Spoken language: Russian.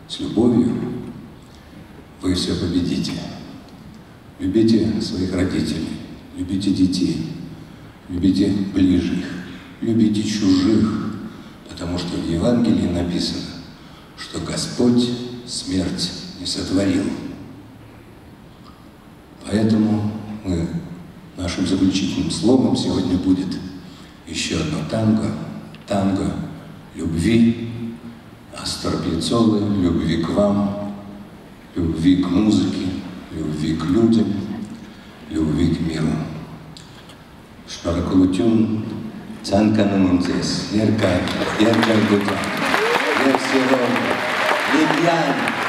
с любовью, вы все победите. Любите своих родителей, любите детей, любите ближних, любите чужих, потому что в Евангелии написано, что Господь смерть не сотворил. Поэтому нашим заключительным словом сегодня будет еще одно танго любви, Астор Пьяццолы, любви к вам, любви к музыке, любви к людям, любви к миру. Шпаракулутюн, Цанканамунцес, Ерка Гута, Ерсирон, Лебьян.